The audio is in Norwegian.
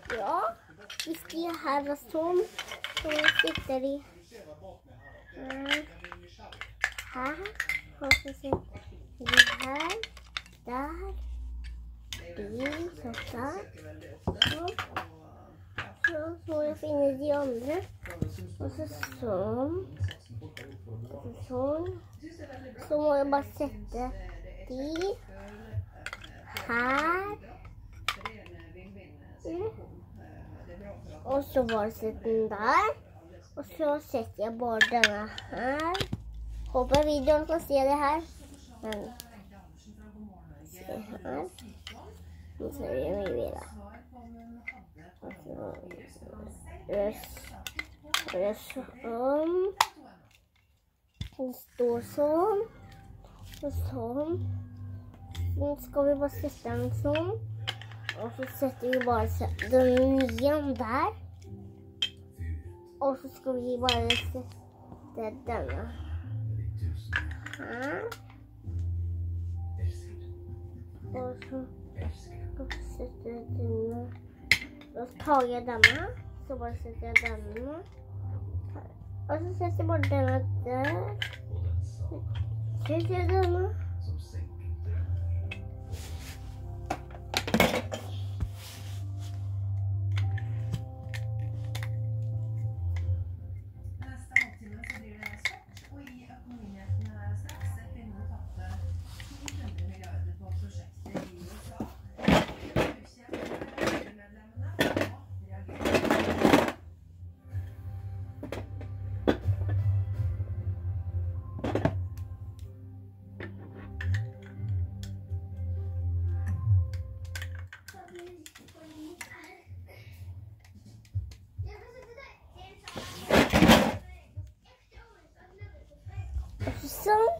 Ja, vi skal her og sånn. Så sitter de her. Og så sitter de her, der, sånn der. Så må jeg finne de andre. Og så sånn. Og så sånn. Så må jeg bare sette de her. Og så bare sette den der. Og så setter jeg bare denne her. Håper videoen kan se det her. Men se her. Nå ser vi mye videre. Og så gjør sånn. Den står sånn. Og sånn. Nå skal vi bare sette den sånn. Og så setter vi bare den nye der. Og så skal vi bare sette denne her. Og så skal vi sette denne. Da tar jeg denne. Så bare setter jeg denne. Og så setter jeg bare denne der. Setter jeg denne. Sånn.